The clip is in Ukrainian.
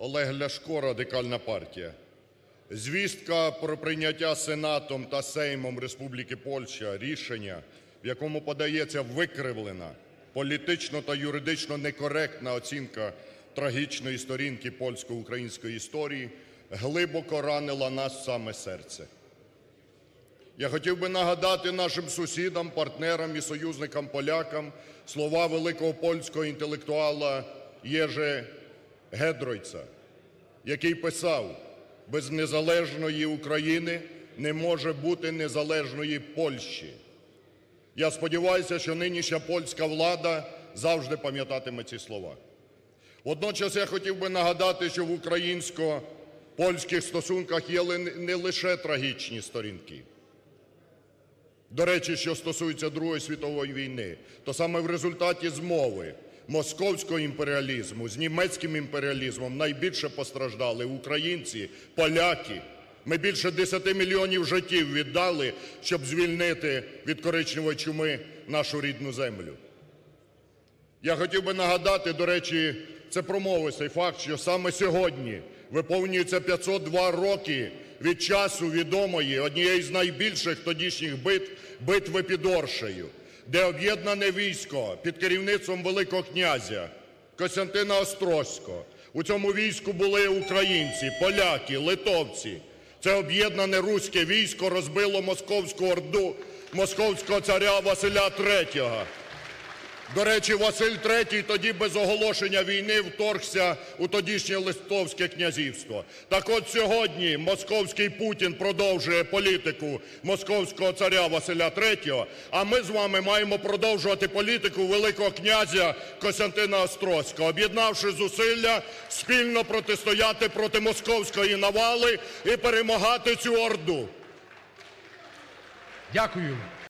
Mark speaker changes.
Speaker 1: Олег Ляшко, Радикальна партія. Звістка про прийняття Сенатом та Сеймом Республіки Польща рішення, в якому подається викривлена, політично та юридично некоректна оцінка трагічної сторінки польсько-української історії, глибоко ранила нас в саме серце. Я хотів би нагадати нашим сусідам, партнерам і союзникам-полякам слова великого польського інтелектуала Єжи Гедройца, який писав: «Без незалежної України не може бути незалежної Польщі». Я сподіваюся, що нинішня польська влада завжди пам'ятатиме ці слова. Водночас я хотів би нагадати, що в українсько-польських стосунках є не лише трагічні сторінки. До речі, що стосується Другої світової війни, то саме в результаті змови московського імперіалізму з німецьким імперіалізмом найбільше постраждали українці, поляки. Ми більше 10 мільйонів життів віддали, щоб звільнити від коричневої чуми нашу рідну землю. Я хотів би нагадати, до речі, це промовистий факт, що саме сьогодні виповнюється 502 роки від часу відомої, однієї з найбільших тодішніх битви під Оршею, де об'єднане військо під керівництвом Великого князя Костянтина Острозького, у цьому війську були українці, поляки, литовці. Це об'єднане руське військо розбило московську орду московського царя Василя III. До речі, Василь III тоді без оголошення війни вторгся у тодішнє Литовське князівство. Так от сьогодні московський Путін продовжує політику московського царя Василя III, а ми з вами маємо продовжувати політику Великого князя Костянтина Острозького, об'єднавши зусилля, спільно протистояти проти московської навали і перемагати цю орду.
Speaker 2: Дякую.